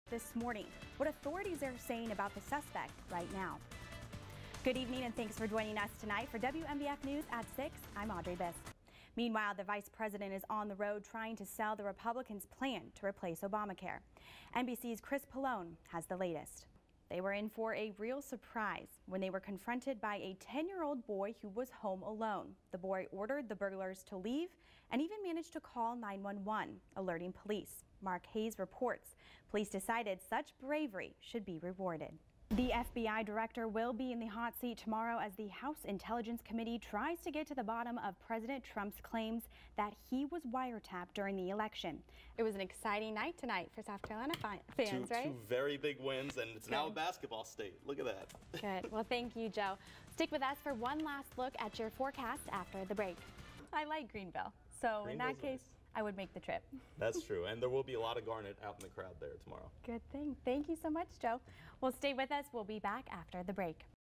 this morning. What authorities are saying about the suspect right now. Good evening and thanks for joining us tonight for WMBF News at 6. I'm Audrey Biss. Meanwhile, the vice president is on the road trying to sell the Republicans' plan to replace Obamacare. NBC's Chris Pallone has the latest. They were in for a real surprise when they were confronted by a 10-year-old boy who was home alone. The boy ordered the burglars to leave and even managed to call 911, alerting police. Mark Hayes reports police decided such bravery should be rewarded. The FBI director will be in the hot seat tomorrow as the House Intelligence Committee tries to get to the bottom of President Trump's claims that he was wiretapped during the election. It was an exciting night tonight for South Carolina fans, right? Two very big wins, and it's now a basketball state. Look at that. Good. Well, thank you, Joe. Stick with us for one last look at your forecast after the break. I like Greenville, so in that case, I would make the trip. That's true, and there will be a lot of Garnet out in the crowd there tomorrow. Good thing. Thank you so much, Joe. Well, stay with us. We'll be back after the break.